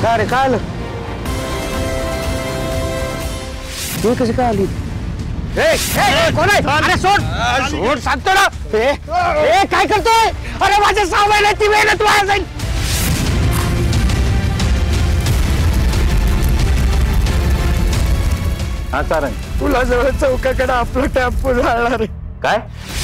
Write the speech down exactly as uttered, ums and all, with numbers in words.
काय रे काय आलं तू कशी काय आली कोण आहे अरे सोड सोड सांगतो ना ए काय करतोय अरे माझ्या सहा महिन्याची मेहनत वाया जाईल हा सारंग तुला जवळ चौकाकडे आपलं टॅम्पो जाणार काय